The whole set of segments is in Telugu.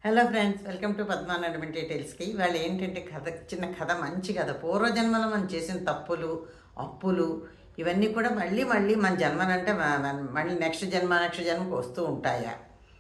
Hello friends, welcome to Padma నడిమిన్ డీటెయిల్స్కి. వాళ్ళు ఏంటంటే చిన్న కథ, మంచి కథ. పూర్వజన్మలో మనం చేసిన తప్పులు, అప్పులు ఇవన్నీ కూడా మళ్ళీ మళ్ళీ మన జన్మనంటే మళ్ళీ నెక్స్ట్ జన్మకు వస్తూ ఉంటాయా,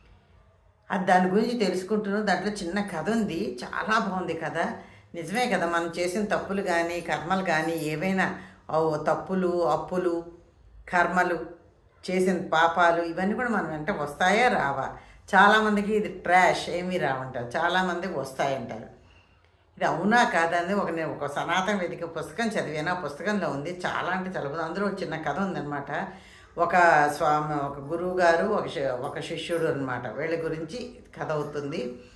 అది దాని గురించి తెలుసుకుంటున్నాం. దాంట్లో చిన్న కథ ఉంది, చాలా బాగుంది కథ. నిజమే కదా, మనం చేసిన తప్పులు కానీ కర్మలు కానీ ఏవైనా తప్పులు, అప్పులు, కర్మలు, చేసిన పాపాలు ఇవన్నీ కూడా మనం వెంట వస్తాయా రావా? చాలామందికి ఇది ట్రాష్, ఏమీ రావంటారు, చాలామంది వస్తాయంటారు. ఇది అవునా కాదా అని నేను ఒక సనాతన వేదిక పుస్తకం చదివాను. ఆ పుస్తకంలో ఉంది, చాలా అంటే చాలా. అందులో చిన్న కథ ఉందన్నమాట. ఒక గురువు గారు, ఒక శిష్యుడు అనమాట. వీళ్ళ గురించి కథ అవుతుంది.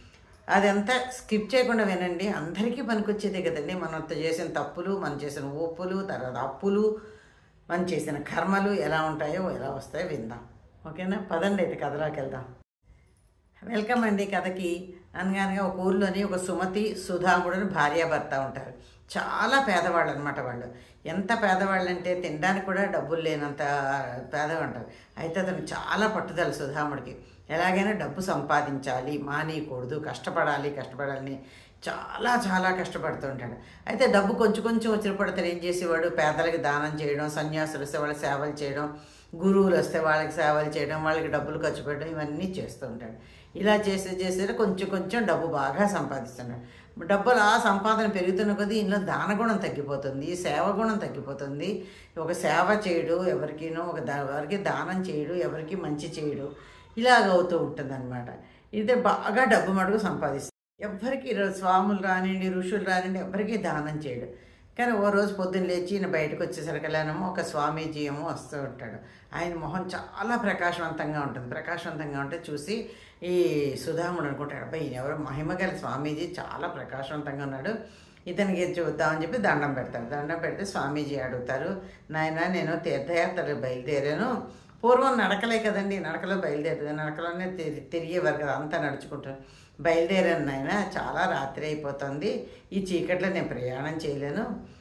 అదంతా స్కిప్ చేయకుండా వినండి, అందరికీ పనికొచ్చేదే కదండి. మనం చేసిన తప్పులు, మనం చేసిన ఒప్పులు, తర్వాత అప్పులు, మనం చేసిన కర్మలు ఎలా ఉంటాయో ఎలా వస్తాయో విందాం. ఓకేనా, పదండి అయితే కథలోకి వెళ్దాం. వెల్కమ్ అండి కథకి. అనగానే ఒక ఊర్లోని ఒక సుమతి, సుధాముడుని భార్యాభర్త ఉంటారు. చాలా పేదవాళ్ళు అనమాట. వాళ్ళు ఎంత పేదవాళ్ళు అంటే తినడానికి కూడా డబ్బులు లేనంత పేదవాళ్ళు ఉంటారు. అయితే అతను చాలా పట్టుదల సుధాముడికి. ఎలాగైనా డబ్బు సంపాదించాలి, మానేయకూడదు, కష్టపడాలని చాలా చాలా కష్టపడుతూ ఉంటాడు. అయితే డబ్బు కొంచెం కొంచెం వచ్చినప్పుడు అతను ఏం చేసేవాడు, పేదలకి దానం చేయడం, సన్యాసులు వస్తే వాళ్ళకి సేవలు చేయడం, గురువులు వస్తే వాళ్ళకి సేవలు చేయడం, వాళ్ళకి డబ్బులు ఖర్చు పెట్టడం, ఇవన్నీ చేస్తూ ఉంటాడు. ఇలా చేసే కొంచెం కొంచెం డబ్బు బాగా సంపాదిస్తున్నాడు. డబ్బులు ఆ సంపాదన పెరుగుతున్న కొద్దీ ఇందులో దానగుణం తగ్గిపోతుంది, సేవ గుణం తగ్గిపోతుంది. ఒక సేవ చేయడు ఎవరికినో, ఎవరికి దానం చేయడు, ఎవరికి మంచి చేయడు, ఇలాగ అవుతూ ఉంటుంది అనమాట. ఇదే బాగా డబ్బు మడుగు సంపాదిస్తుంది. ఎవ్వరికి స్వాములు రానివ్వండి, ఋషులు రానివ్వండి, ఎవరికి దానం చేయడు. కానీ ఓ రోజు పొద్దున్న లేచి ఈయన బయటకు వచ్చేసరికలేనేమో ఒక స్వామీజీ ఏమో వస్తూ ఉంటాడు. ఆయన మొహం చాలా ప్రకాశవంతంగా ఉంటుంది. ప్రకాశవంతంగా ఉంటే చూసి ఈ సుధాముడు అనుకుంటాడు, అబ్బాయి ఈయన ఎవరో మహిమగల స్వామీజీ, చాలా ప్రకాశవంతంగా ఉన్నాడు, ఇతనికి చూద్దామని చెప్పి దండం పెడతాడు. దండం పెడితే స్వామీజీ అడుగుతారు, నాయన నేను తీర్థయాత్రలు బయలుదేరాను. పూర్వం నడకలే కదండి, నడకలో బయలుదేరాను, నడకలోనే తిరిగేవారు కదా, అంతా నడుచుకుంటాను. బయలుదేరాను నాయన, చాలా రాత్రి అయిపోతుంది, ఈ చీకట్లో నేను ప్రయాణం చేయలేను.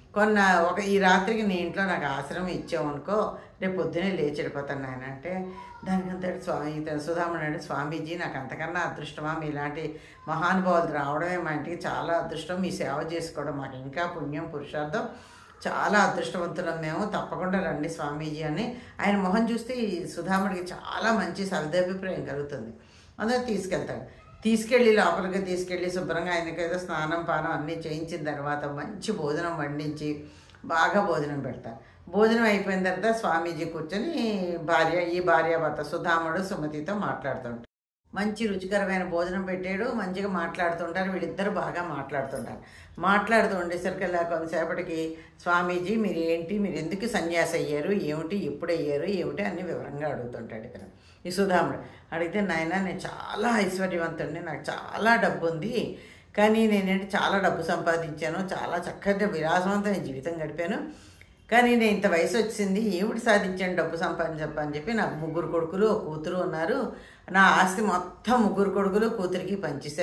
ఈ రాత్రికి నీ ఇంట్లో నాకు ఆశ్రమం ఇచ్చామనుకో, రేపు పొద్దునే లేచి వెళ్ళిపోతాను నాయన అంటే, దానికంతటి సుధాముడు అంటే, స్వామీజీ నాకు అంతకన్నా అదృష్టమా, మీలాంటి మహానుభావులు రావడమే మా ఇంటికి చాలా అదృష్టం, మీ సేవ చేసుకోవడం మాకు ఇంకా పుణ్యం, పురుషార్థం, చాలా అదృష్టవంతులం మేము, తప్పకుండా రండి స్వామీజీ అని. ఆయన మొహం చూస్తే ఈ సుధాముడికి చాలా మంచి సవిదాభిప్రాయం కలుగుతుంది. అందులో తీసుకెళ్ళి లోపలికి తీసుకెళ్ళి శుభ్రంగా ఆయనకి ఏదో స్నానం పానం అన్నీ చేయించిన తర్వాత మంచి భోజనం వండించి బాగా భోజనం పెడతారు. భోజనం అయిపోయిన తర్వాత స్వామీజీ కూర్చొని ఈ భార్యాభర్త సుధాముడు సుమతితో మాట్లాడుతుంటారు. మంచి రుచికరమైన భోజనం పెట్టాడు, మంచిగా మాట్లాడుతుంటారు. వీళ్ళిద్దరు బాగా మాట్లాడుతూ ఉండేసరికి కొంతసేపటికి స్వామీజీ మీరు ఎందుకు సన్యాసి అయ్యారు, ఏమిటి, ఎప్పుడు అయ్యారు, ఏమిటి అన్ని వివరంగా అడుగుతుంటాడు ఇతను. ఈ సుధాముడు అడిగితే, నాయన నేను చాలా ఐశ్వర్యవంతుడిని, నాకు చాలా డబ్బు ఉంది, కానీ నేనేంటి చాలా డబ్బు సంపాదించాను, చాలా చక్కగా విలాసవంతమైన జీవితం గడిపాను, కానీ నేను ఇంత వయసు వచ్చింది, ఏమిటి సాధించాను డబ్బు సంపాదించని చెప్పి, నాకు 3 కొడుకులు, 1 కూతురు ఉన్నారు, నా ఆస్తి మొత్తం 3 కొడుకులు కూతురికి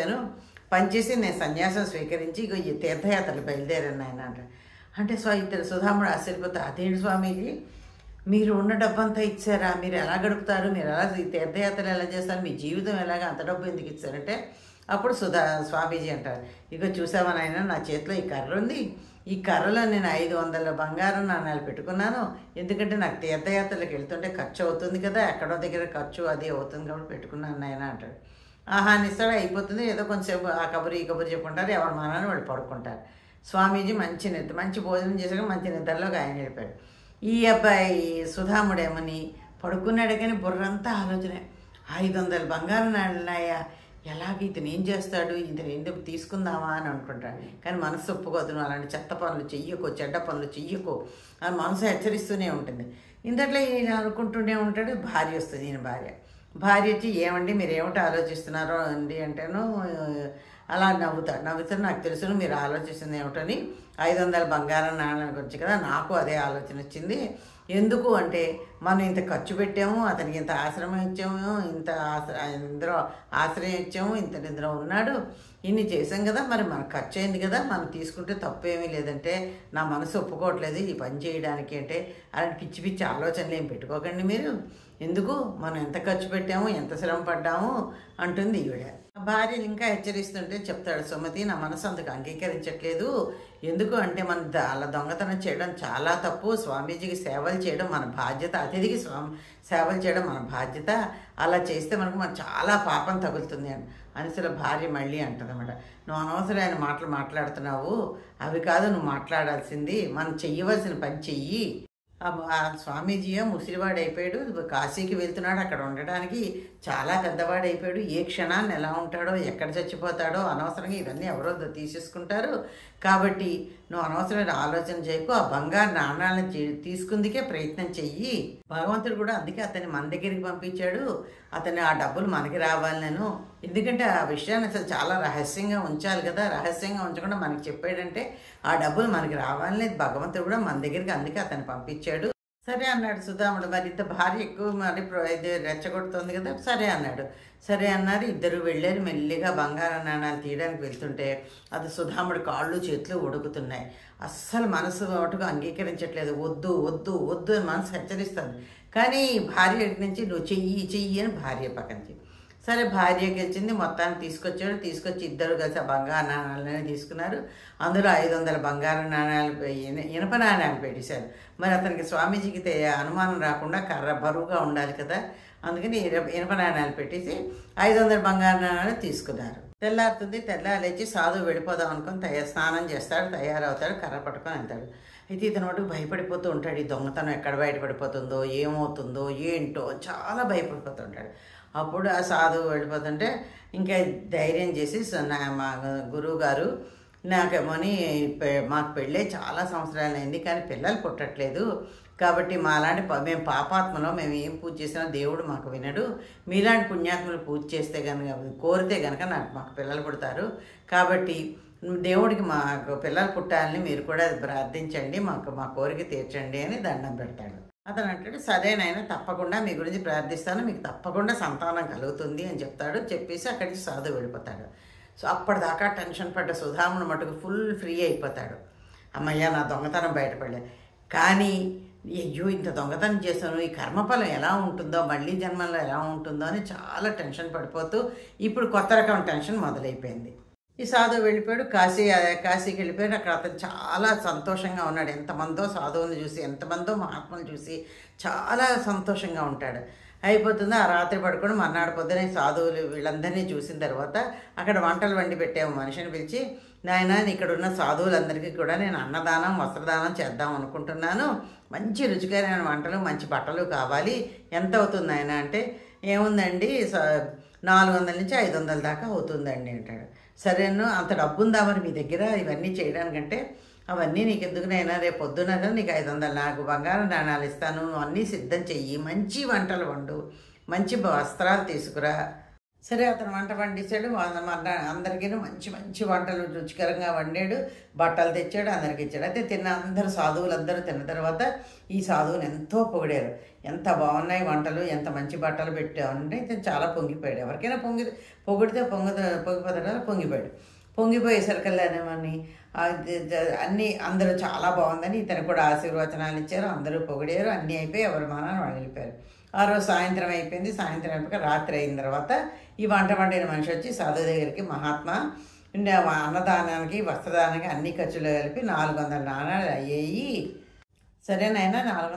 పంచేసి నేను సన్యాసం స్వీకరించి ఈ తీర్థయాత్రలు బయలుదేరాను ఆయన అంటే ఇతను సుధాముడు ఆశ్చర్యపోతే, అదేంటి స్వామీజీ మీరు ఉన్న డబ్బంతా ఇచ్చారా, మీరు ఎలా గడుపుతారు, మీరు ఎలా ఈ తీర్థయాత్రలు ఎలా చేస్తారు, మీ జీవితం ఎలాగ అంత డబ్బు ఎందుకు ఇచ్చారంటే, అప్పుడు స్వామీజీ అంటారు, ఇక చూసావా నాయన, నా చేతిలో ఈ కర్ర ఉంది, ఈ కర్రలో నేను 500 బంగారం నాణ్యాలు పెట్టుకున్నాను, ఎందుకంటే నాకు తీర్థయాత్రలకు వెళ్తుంటే ఖర్చు అవుతుంది కదా, ఎక్కడో దగ్గర ఖర్చు అది అవుతుంది కాబట్టి పెట్టుకున్నాను నాయన అంటాడు. ఆహా నిస్తాడు, అయిపోతుంది, ఏదో కొంచెంసేపు ఆ కబురు ఈ కబురు చెప్పుకుంటారు, ఎవరి మానాన్ని వాళ్ళు పడుకుంటారు. స్వామీజీ మంచి భోజనం చేసాక మంచి నిద్రలోకి ఆయన వెళ్ళిపోయాడు. ఈ అబ్బాయి సుధాముడేమని పడుకున్నాడు, కానీ బుర్రంతా ఆలోచనే, 500 బంగారం నాణ్యాలున్నాయా, ఎలాగ ఇతను ఏం చేస్తాడు, ఇతను ఎందుకు తీసుకుందామా అని అనుకుంటాడు. కానీ మనసు ఒప్పుకోదు, అలాంటి చెత్త పనులు చెయ్యకో, చెడ్డ పనులు చెయ్యకో అని మనసు హెచ్చరిస్తూనే ఉంటుంది. ఇంతట్లో ఈయన అనుకుంటూనే ఉంటాడు. భార్య వస్తుంది, ఈయన భార్య వచ్చి, ఏమండి మీరు ఏమిటి ఆలోచిస్తున్నారో అండి అంటేను, అలా నవ్వుతాడు, నాకు తెలుసును మీరు ఆలోచిస్తుంది ఏమిటని, 500 బంగారం నాణ్యాల గురించి కదా, నాకు అదే ఆలోచన వచ్చింది. ఎందుకు అంటే, మనం ఇంత ఖర్చు పెట్టాము, అతనికి ఇంత ఆశ్రమం ఇచ్చాము, ఇందులో ఆశ్రయం ఇచ్చాము, ఇంత నిద్ర ఉన్నాడు, ఇన్ని చేసాం కదా, మరి మనకు ఖర్చు అయింది కదా, మనం తీసుకుంటే తప్పు ఏమీ లేదంటే, నా మనసు ఒప్పుకోవట్లేదు ఈ పని చేయడానికి అంటే, అలాంటి పిచ్చి ఆలోచనలు ఏం పెట్టుకోకండి మీరు, ఎందుకు మనం ఎంత ఖర్చు పెట్టాము, ఎంత శ్రమ పడ్డాము అంటుంది ఈవిడ. ఆ భార్యని ఇంకా హెచ్చరిస్తుంటే చెప్తాడు, సుమతి నా మనసు అందుకు అంగీకరించట్లేదు. ఎందుకు అంటే అలా దొంగతనం చేయడం చాలా తప్పు. స్వామీజీకి సేవలు చేయడం మన బాధ్యత, అతిథికి సేవలు చేయడం మన బాధ్యత. అలా చేస్తే మనకు చాలా పాపం తగులుతుంది అని అనిసల భార్య మళ్ళీ అంటదన్నమాట, నువ్వు అనవసరమైన మాటలు మాట్లాడుతున్నావు, అవి కాదు నువ్వు మాట్లాడాల్సింది, మనం చెయ్యవలసిన పని చెయ్యి. ఆ స్వామీజీ ముసిరివాడైపోయాడు, కాశీకి వెళ్తున్నాడు, అక్కడ ఉండడానికి చాలా పెద్దవాడైపోయాడు. ఏ క్షణాన్ని ఎలా ఉంటాడో, ఎక్కడ చచ్చిపోతాడో అనవసరంగా ఇవన్నీ ఎవరో తీసేసుకుంటారు. కాబట్టి నువ్వు అనవసరమైన ఆలోచన చేయకు, ఆ బంగారు నాణాలను తీసుకుందికే ప్రయత్నం చెయ్యి. భగవంతుడు కూడా అందుకే అతన్ని మన దగ్గరికి పంపించాడు, అతన్ని ఆ డబ్బులు మనకి రావాలను. ఎందుకంటే ఆ విషయాన్ని అసలు చాలా రహస్యంగా ఉంచాలి కదా, రహస్యంగా ఉంచకుండా మనకి చెప్పాడంటే ఆ డబ్బులు మనకి రావాలని భగవంతుడు కూడా మన దగ్గరికి అందుకే అతన్ని పంపించాడు. సరే అన్నాడు సుధాముడు. మరి ఇంత భార్య ఎక్కువ మరి ఇది రెచ్చగొడుతుంది కదా, సరే అన్నాడు. సరే అన్నారు, ఇద్దరు వెళ్ళారు. మెల్లిగా బంగారు నాణాలు తీయడానికి వెళ్తుంటే అది సుధాముడు కాళ్ళు చేతులు ఉడుకుతున్నాయి. అస్సలు మనసు మటుకు అంగీకరించట్లేదు. వద్దు వద్దు వద్దు అని మనసు హెచ్చరిస్తుంది. కానీ భార్య నుంచి నువ్వు చెయ్యి చెయ్యి అని భార్య పక్కన. సరే భార్య గెలిచింది, మొత్తాన్ని తీసుకొచ్చాడు. తీసుకొచ్చి ఇద్దరు కలిసి ఆ బంగారు నాణాలనే తీసుకున్నారు. అందులో 500 బంగారు నాణాలు, ఇనప నాణాలు పెట్టేశారు. మరి అతనికి స్వామీజీకి అనుమానం రాకుండా కర్ర బరువుగా ఉండాలి కదా, అందుకని ఇనప నాణాలు పెట్టేసి 500 బంగారు నాణాలు తీసుకున్నారు. తెల్లారుతుంది, తెల్లారేచి సాధువు వెళ్ళిపోదాం అనుకుని స్నానం చేస్తాడు, తయారవుతాడు, కర్ర పట్టుకొని వెళ్తాడు. అయితే ఇతను మటుకు భయపడిపోతూ ఉంటాడు. ఈ దొంగతనం ఎక్కడ బయటపడిపోతుందో, ఏమవుతుందో ఏంటో చాలా భయపడిపోతూ ఉంటాడు. అప్పుడు ఆ సాధువు వెళ్ళిపోతుంటే ఇంకా ధైర్యం చేసి మా గురువు గారు, నాకేమోని మాకు పెళ్ళే చాలా సంవత్సరాలు అయింది, కానీ పిల్లలు పుట్టట్లేదు. కాబట్టి మాలాంటి మేము పాపాత్మలో మేము ఏం పూజ చేసినా దేవుడు మాకు వినడు. మీలాంటి పుణ్యాత్మలు పూజ చేస్తే కనుక కోరితే కనుక మాకు పిల్లలు పుడతారు. కాబట్టి దేవుడికి మాకు పిల్లలు పుట్టాలని మీరు కూడా ప్రార్థించండి, మా కోరిక తీర్చండి అని దండం పెడతాడు. అతను అంటాడు, సరేనైనా తప్పకుండా మీ గురించి ప్రార్థిస్తాను, మీకు తప్పకుండా సంతానం కలుగుతుంది అని చెప్తాడు. చెప్పేసి అక్కడికి సాధువు వెళ్ళిపోతాడు. సో అప్పటిదాకా టెన్షన్ పడ్డ సుధాముడు మటుకు ఫుల్ ఫ్రీ అయిపోతాడు. అమ్మయ్య నా దొంగతనం బయటపడలే. కానీ అయ్యో ఇంత దొంగతనం చేశాను, ఈ కర్మఫలం ఎలా ఉంటుందో, మళ్ళీ జన్మలో ఎలా ఉంటుందో అని చాలా టెన్షన్ పడిపోతూ ఇప్పుడు కొత్త రకం టెన్షన్ మొదలైపోయింది. ఈ సాధువు వెళ్ళిపోయాడు, కాశీకి వెళ్ళిపోయాడు. అక్కడ అతను చాలా సంతోషంగా ఉన్నాడు. ఎంతమందో సాధువులను చూసి, ఎంతమందో మహాత్ములు చూసి చాలా సంతోషంగా ఉంటాడు. అయిపోతుంది, ఆ రాత్రి పడుకొని మర్నాడు పొద్దున సాధువులు వీళ్ళందరినీ చూసిన తర్వాత అక్కడ వంటలు వండి పెట్టాము. మనిషిని పిలిచి, నాయన ఇక్కడ ఉన్న సాధువులందరికీ కూడా నేను అన్నదానం వస్త్రదానం చేద్దాం అనుకుంటున్నాను, మంచి రుచికరమైన వంటలు మంచి బట్టలు కావాలి, ఎంత అవుతుంది ఆయన అంటే, ఏముందండి 400 నుంచి 500 దాకా అవుతుందండి అంటాడు. సరేను, అంత డబ్బు ఉందా మరి మీ దగ్గర ఇవన్నీ చేయడానికంటే, అవన్నీ నీకు ఎందుకునైనా రేపు పొద్దున నీకు 500 నాకు బంగారం నాణాలు ఇస్తాను, నువ్వు అన్నీ సిద్ధం చెయ్యి, మంచి వంటలు వండు, మంచి వస్త్రాలు తీసుకురా. సరే అతను వంట వండించాడు. అందరికీ మంచి మంచి వంటలు రుచికరంగా వండాడు, బట్టలు తెచ్చాడు, అందరికి ఇచ్చాడు. అయితే అందరు సాధువులందరూ తిన్న తర్వాత ఈ సాధువుని ఎంతో పొగిడారు. ఎంత బాగున్నాయి వంటలు, ఎంత మంచి బట్టలు పెట్టామంటే ఇతను చాలా పొంగిపోయాడు. ఎవరికైనా పొగిడితే పొంగిపోతాడు, పొంగిపోయాడు. పొంగిపోయేసరికల్లానేమని అన్నీ అందరూ చాలా బాగుందని ఇతను కూడా ఆశీర్వచనాలు ఇచ్చారు. అందరూ పొగిడారు, అన్నీ అయిపోయి ఎవరి మానాన్ని వాళ్ళు వెళ్ళిపోయారు. ఆ రోజు సాయంత్రం అయిపోయింది. సాయంత్రం అయిపోయాక రాత్రి అయిన తర్వాత ఈ వంట వండిన మనిషి వచ్చి సాధువు దగ్గరికి, మహాత్మా అన్నదానానికి వస్త్రదానానికి అన్ని ఖర్చులు కలిపి 400 నాణాలు అయ్యాయి, సరేనైనా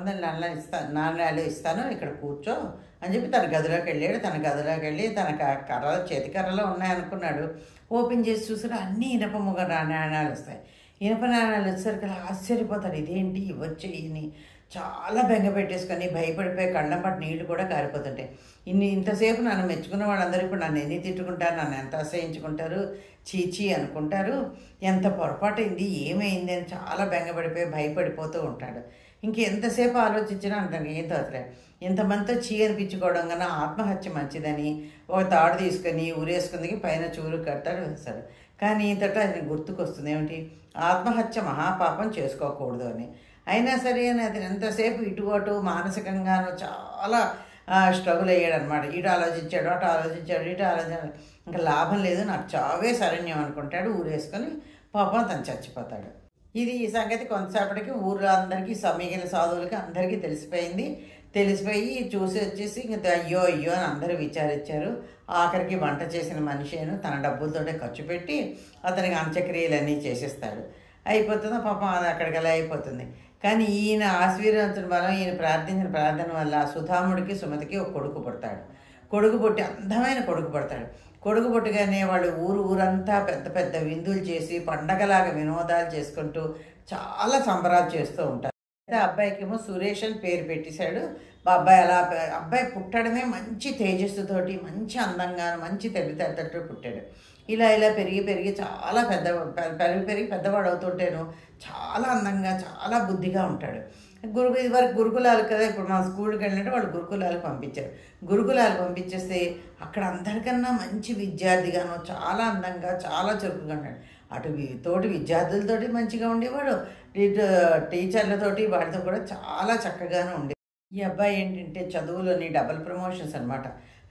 400 నాణాలు ఇస్తాను, ఇక్కడ కూర్చో అని చెప్పి తన గదిలోకి వెళ్ళాడు. తన గదిలోకి వెళ్ళి తన చేతి కర్రలో ఉన్నాయనుకున్నాడు. ఓపెన్ చేసి చూసాడు, అన్నీ ఇనప నాణాలు వస్తాయి. ఇనప నాణాలు వచ్చేసరికి ఆశ్చర్యపోతాడు, ఇదేంటి వచ్చేయని చాలా బెంగ పెట్టేసుకొని భయపడిపోయి కళ్ళం పాటు నీళ్లు కూడా కారిపోతుంటాయి. ఇంతసేపు నన్ను మెచ్చుకున్న వాళ్ళందరూ ఇప్పుడు నన్ను ఎన్ని తిట్టుకుంటారు, నన్ను ఎంత అసహించుకుంటారు, చీచి అనుకుంటారు, ఎంత పొరపాటైంది, ఏమైంది అని చాలా బెంగపడిపోయి భయపడిపోతూ ఉంటాడు. ఇంకెంతసేపు ఆలోచించినా అంటాను ఏం తోచలేదు. ఇంతమందితో చీ అనిపించుకోవడం కన్నా ఆత్మహత్య మంచిదని ఒక తాడు తీసుకొని ఊరేసుకుందికి పైన చూరు కడతాడు, వేస్తాడు. కానీ ఇంతటా అది గుర్తుకొస్తుంది, ఏమిటి, ఆత్మహత్య మహాపాపం చేసుకోకూడదు అని. అయినా సరే అని అతను ఎంతసేపు ఇటు అటు మానసికంగాను చాలా స్ట్రగుల్ అయ్యాడు అనమాట. ఇటు ఆలోచించాడు, అటు ఆలోచించాడు, ఇటు ఆలోచించాడు. ఇంకా లాభం లేదు, నాకు చావే శరణ్యం అనుకుంటాడు, ఊరేసుకొని పాపం తను చచ్చిపోతాడు. ఈ సంగతి కొంతసేపటికి ఊర్లో అందరికీ, మిగిలిన సాధువులకి అందరికీ తెలిసిపోయింది. తెలిసిపోయి చూసి వచ్చేసి ఇంక అయ్యో అయ్యో అని అందరూ విచారించారు. ఆఖరికి వంట చేసిన మనిషిను తన డబ్బులతోటే ఖర్చు పెట్టి అతనికి అంత్యక్రియలన్నీ చేసేస్తాడు. అయిపోతుందో పాపం అది అక్కడికలా అయిపోతుంది. కానీ ఈయన ఆశీర్వదించడం వల్ల, ఈయన ప్రార్థించిన ప్రార్థన వల్ల సుధాముడికి సుమతికి ఒక కొడుకు పుడతాడు. కొడుకు పుట్టి అందమైన కొడుకు పుడతాడు. కొడుకు పుట్టగానే వాళ్ళు ఊరంతా పెద్ద పెద్ద విందులు చేసి పండగలాగా వినోదాలు చేసుకుంటూ చాలా సంబరాలు చేస్తూ ఉంటారు. అయితే అబ్బాయికేమో సురేష్ అని పేరు పెట్టేశాడు. అబ్బాయి పుట్టడమే మంచి తేజస్సుతోటి, మంచి అందంగా, మంచి తెలివితేటలతో పుట్టాడు. ఇలా ఇలా పెరిగి పెరిగి చాలా పెరిగి పెద్దవాడు అవుతుంటేను చాలా అందంగా, చాలా బుద్ధిగా ఉంటాడు. ఇదివరకు గురుకులాలు కదా, ఇప్పుడు మా స్కూల్కి వెళ్ళినట్టు వాళ్ళు గురుకులాలకు పంపించారు. గురుకులాలు పంపించేస్తే అక్కడ అందరికన్నా మంచి విద్యార్థిగాను, చాలా అందంగా, చాలా చురుకుగా ఉన్నాడు. తోటి విద్యార్థులతోటి మంచిగా ఉండేవాడు, టీచర్లతోటి వాటితో కూడా చాలా చక్కగానే ఉండేవాడు. ఈ అబ్బాయి ఏంటంటే చదువులోని డబుల్ ప్రమోషన్స్ అనమాట.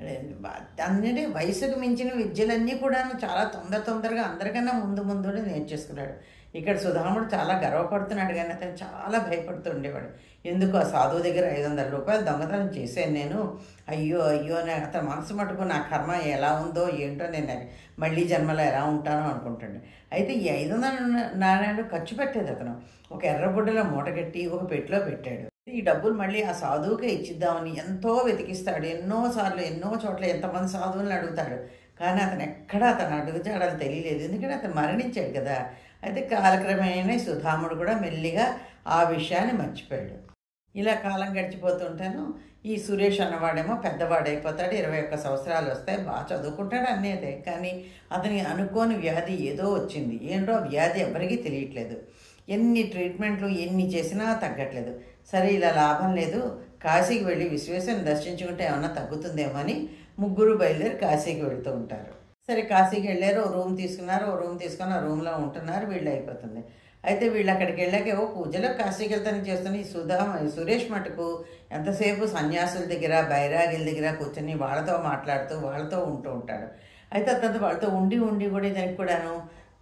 అన్నిటి వయసుకు మించిన విద్యలన్నీ కూడా చాలా తొందరగా అందరికన్నా ముందు నేర్చేసుకున్నాడు. ఇక్కడ సుధాముడు చాలా గర్వపడుతున్నాడు, కానీ అతను చాలా భయపడుతూ ఉండేవాడు. ఎందుకు ఆ సాధువు దగ్గర 500 రూపాయలు దొంగతనం చేశాను నేను, అయ్యో అని అతను మనసు మటుకు నా కర్మ ఎలా ఉందో ఏంటో, నేను మళ్ళీ జన్మలో ఎలా ఉంటానో అనుకుంటాడు. అయితే ఈ 500 నాణ్యాలు ఖర్చు పెట్టేది అతను ఒక ఎర్రబుడ్డలో మూటగట్టి ఒక పెట్టిలో పెట్టాడు. ఈ డబ్బులు మళ్ళీ ఆ సాధువుకే ఇచ్చిద్దామని ఎంతో వెతికిస్తాడు. ఎన్నోసార్లు ఎన్నో చోట్ల ఎంతమంది సాధువులను అడుగుతాడు, కానీ అతను అడుగుతాడని తెలియలేదు. ఎందుకంటే అతను మరణించాడు కదా. అయితే కాలక్రమేణా సుధాముడు కూడా మెల్లిగా ఆ విషయాన్ని మర్చిపోయాడు. ఇలా కాలం గడిచిపోతుంటాను. ఈ సురేష్ అన్నవాడేమో పెద్దవాడైపోతాడు. 21 సంవత్సరాలు వస్తాయి, బాగా చదువుకుంటాడు అన్నదే. కానీ అతనికి అనుకోని వ్యాధి ఏదో వచ్చింది. ఏంటో వ్యాధి ఎవరికీ తెలియట్లేదు. ఎన్ని ట్రీట్మెంట్లు ఎన్ని చేసినా తగ్గట్లేదు. సరే ఇలా లాభం లేదు, కాశీకి వెళ్ళి విశ్వేశ్వరుని దర్శించుకుంటే ఏమన్నా తగ్గుతుందేమో అని ముగ్గురు బయలుదేరి కాశీకి వెళుతూ ఉంటారు. సరే కాశీకి వెళ్ళారు, ఓ రూమ్ తీసుకుని ఆ రూమ్లో ఉంటున్నారు. వీళ్ళు అయిపోతుంది. అయితే వీళ్ళు అక్కడికి వెళ్ళాక ఏవో పూజలో కాశీకి వెళ్తానికి చేస్తున్న ఈ సురేష్ మటుకు ఎంతసేపు సన్యాసుల దగ్గర, బైరాగిల దగ్గర కూర్చొని వాళ్ళతో మాట్లాడుతూ వాళ్ళతో ఉంటూ ఉంటాడు. అయితే అతను వాళ్ళతో ఉండి కూడా దానికి కూడాను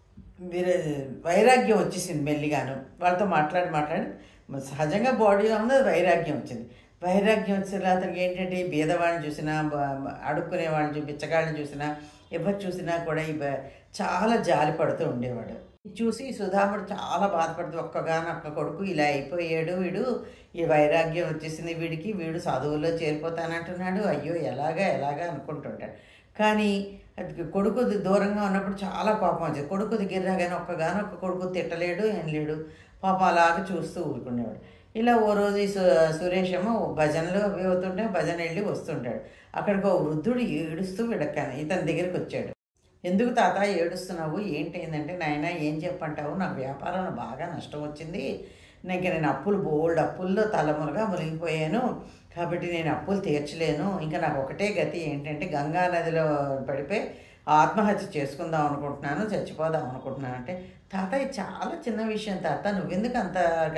వైరాగ్యం వచ్చేసింది మెల్లిగాను. వాళ్ళతో మాట్లాడి సహజంగా బాడీలో ఉంది, వైరాగ్యం వచ్చింది. వైరాగ్యం వచ్చేలా అతనికి ఏంటంటే బీదవాళ్ళని చూసినా, అడుక్కునే వాళ్ళని బిచ్చగాళ్ళని చూసినా, ఎవరు చూసినా కూడా చాలా జాలి పడుతూ ఉండేవాడు. చూసి సుధాముడు చాలా బాధపడుతూ ఒక్క కొడుకు ఇలా అయిపోయాడు, వీడు ఈ వైరాగ్యం వచ్చేసింది వీడికి, వీడు చదువులో చేరిపోతానంటున్నాడు, అయ్యో ఎలాగా అనుకుంటుంటాడు. కానీ కొడుకు దూరంగా ఉన్నప్పుడు చాలా కోపం వచ్చేది. కొడుకు దగ్గర రాగానే ఒక్క కొడుకు తిట్టలేడు, ఏం లేడు, పాపం అలాగా చూస్తూ ఊరుకునేవాడు. ఇలా ఓ రోజు సురేష్ ఏమో భజనలో అవి అవుతుంటే భజన వెళ్ళి వస్తుంటాడు. అక్కడికి ఓ వృద్ధుడు ఏడుస్తూ ఇతని దగ్గరికి వచ్చాడు. ఎందుకు తాత ఏడుస్తున్నావు, ఏంటైందంటే, నాయన ఏం చెప్పంటావు, నాకు వ్యాపారంలో బాగా నష్టం వచ్చింది, నేను అప్పుల్లో తలములుగా మునిగిపోయాను, కాబట్టి నేను అప్పులు తీర్చలేను, ఇంకా నాకు ఒకటే గతి ఏంటంటే గంగా నదిలో పడిపోయి ఆత్మహత్య చేసుకుందాం అనుకుంటున్నాను, చచ్చిపోదాం అనుకుంటున్నాను. అంటే తాత ఇది చాలా చిన్న విషయం తాత, నువ్వెందుకు అంత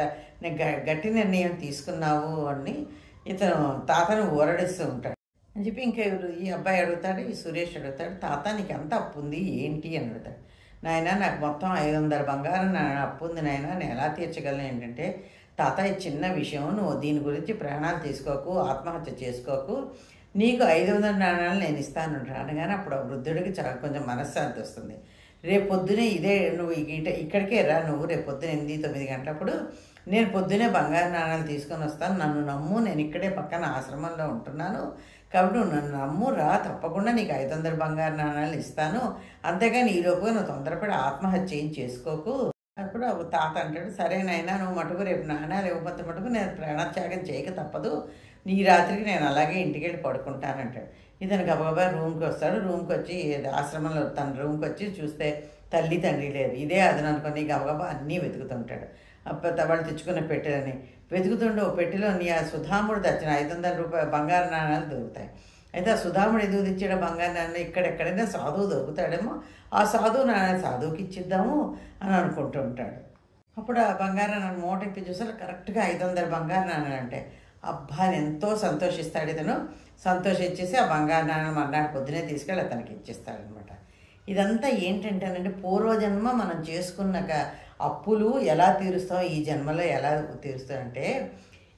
గట్టి నిర్ణయం తీసుకున్నావు అని ఇతను తాతను ఊరడిస్తూ ఉంటాడు. అని చెప్పి ఇంకా ఈ అబ్బాయి అడుగుతాడు, ఈ సురేష్ అడుగుతాడు, తాత నీకు ఎంత అప్పు ఉంది ఏంటి అని అడుగుతాడు. నాయన నాకు మొత్తం 500 బంగారం అప్పు ఉంది నాయన, నేను ఎలా తీర్చగలను. ఏంటంటే తాత ఇది చిన్న విషయం, నువ్వు దీని గురించి ప్రాణాలు తీసుకోకు, ఆత్మహత్య చేసుకోకు, నీకు 500 నాణాలు నేను ఇస్తాను అనగానే అప్పుడు ఆ వృద్ధుడికి కొంచెం మనశ్శాంతి వస్తుంది. రేపు పొద్దునే నువ్వు ఇక్కడికే రా, నువ్వు రేపు పొద్దున 8-9 గంటలప్పుడు నేను పొద్దునే బంగారు నాణాలు తీసుకొని వస్తాను, నన్ను నమ్ము, నేను ఇక్కడే పక్కన ఆశ్రమంలో ఉంటున్నాను, కాబట్టి నువ్వు నన్ను నమ్ము రా, తప్పకుండా నీకు 500 బంగారు నాణాలు ఇస్తాను, అంతేగాని ఈలోపుగా నువ్వు తొందరపడి ఆత్మహత్య ఏం చేసుకోకు. అప్పుడు తాత అంటాడు, సరేనైనా నువ్వు మటుకు రేపు నాణాలు ఇవ్వకపోతే మటుకు నేను ప్రాణత్యాగం చేయక తప్పదు, ఈ రాత్రికి నేను అలాగే ఇంటికి వెళ్ళి పడుకుంటానంటాడు. ఇతను గబగబా రూమ్కి వస్తాడు. రూమ్కి వచ్చి ఆశ్రమంలో తన రూమ్కి వచ్చి చూస్తే తల్లి తండ్రి లేదు. ఇదే అదను అనుకుని గబగబా అన్నీ వెతుకుతుంటాడు. వాళ్ళు తెచ్చుకున్న పెట్టెలని వెతుకుతుండే ఓ పెట్టెలోని ఆ సుధాముడు తెచ్చిన 500 రూపాయల బంగారు నాణాలు దొరుకుతాయి. అయితే ఆ సుధాముడు ఎందుకు తెచ్చాడు బంగారు నాణాలు, ఎక్కడెక్కడైనా సాధువు దొరుకుతాడేమో, ఆ సాధువు నాణాలు సాధువుకి ఇచ్చిద్దాము అని అనుకుంటూ ఉంటాడు. అప్పుడు ఆ బంగారు నాణాలు మూట ఇప్పి చూసారు, కరెక్ట్గా 500 బంగారు నాణాలు అంటే అబ్బాయిని ఎంతో సంతోషిస్తాడు. ఇతను సంతోషించేసి ఆ బంగారు నాణాలు మర్నాడు పొద్దునే తీసుకెళ్ళి అతనికి ఇచ్చేస్తాడనమాట. ఇదంతా ఏంటంటేనంటే పూర్వజన్మ మనం చేసుకున్న అప్పులు ఎలా తీరుస్తాం, ఈ జన్మలో ఎలా తీరుస్తామంటే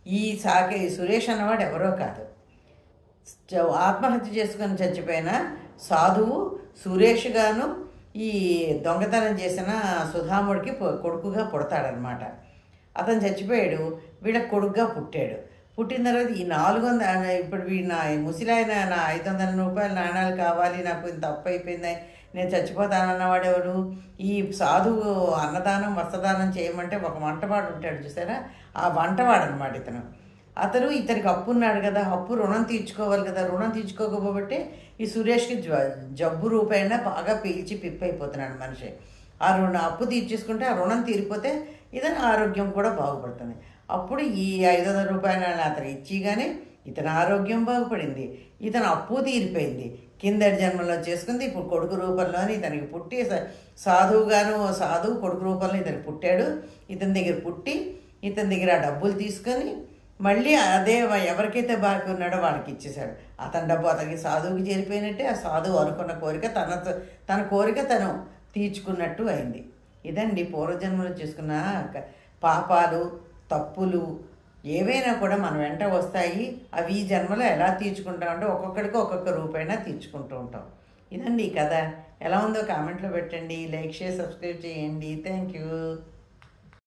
ఈ సురేష్ అన్నవాడు ఎవరో కాదు, ఆత్మహత్య చేసుకొని చచ్చిపోయిన సాధువు సురేష్ గాను ఈ దొంగతనం చేసిన సుధాముడికి కొడుకుగా పుడతాడనమాట. అతను చచ్చిపోయాడు, వీళ్ళకి కొడుకుగా పుట్టాడు. పుట్టిన తర్వాత ఈ 400 ఇప్పుడు నా ముసిలాయన నా 500 రూపాయల నాణాలు కావాలి, నాకు ఇంత అప్పు అయిపోయింది, నేను చచ్చిపోతానన్నవాడెవరు? ఈ సాధువు అన్నదానం వస్త్రదానం చేయమంటే ఒక వంటవాడు ఉంటాడు చూసారా, ఆ వంటవాడు అనమాట ఇతను. ఇతనికి అప్పు ఉన్నాడు కదా, రుణం తీర్చుకోవాలి కదా, రుణం తీర్చుకోకపోబట్టే ఈ సురేష్కి జబ్బు రూపాయన బాగా పీల్చి పిప్పైపోతున్నాడు మనిషి. అప్పు తీర్చేసుకుంటే ఆ రుణం తీరిపోతే ఇతని ఆరోగ్యం కూడా బాగుపడుతుంది. అప్పుడు ఈ 500 రూపాయలు అతను ఇచ్చిగానే ఇతని ఆరోగ్యం బాగుపడింది, ఇతను అప్పు తీరిపోయింది, కిందటి జన్మలో చేసుకుంది. ఇప్పుడు కొడుకు రూపంలోని ఇతనికి పుట్టి సాధువు కొడుకు రూపంలో ఇతనికి పుట్టాడు. ఇతని దగ్గర పుట్టి ఇతని దగ్గర ఆ డబ్బులు తీసుకొని మళ్ళీ అదే ఎవరికైతే బాకీ ఉన్నాడో వాళ్ళకి ఇచ్చేశాడు. అతని డబ్బు అతనికి సాధువుకి చేరిపోయినట్టే, ఆ సాధువు అనుకున్న కోరిక తన కోరిక తను తీర్చుకున్నట్టు అయింది. ఇదండి పూర్వజన్మలో చేసుకున్న పాపాలు తప్పులు ఏవైనా కూడా మన వెంట వస్తాయి. అవి ఈ జన్మలో ఎలా తీర్చుకుంటామంటే ఒక్కొక్కడికి ఒక్కొక్క రూపైనా తీర్చుకుంటూ ఉంటాం. ఇదండి ఈ కథ. ఎలా ఉందో కామెంట్లో పెట్టండి, లైక్ షేర్ సబ్స్క్రైబ్ చేయండి. Thank you.